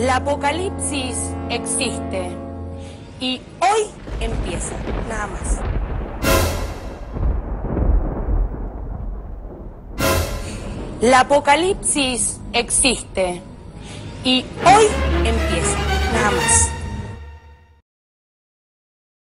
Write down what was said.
La apocalipsis existe y hoy empieza, nada más. La apocalipsis existe y hoy empieza, nada más.